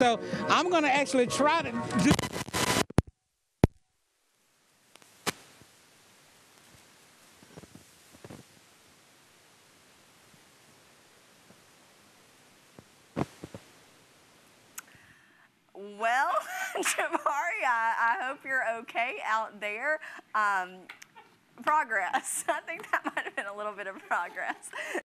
So I'm going to actually try to do. Well, Jabaree, I hope you're okay out there. Progress. I think that might have been a little bit of progress.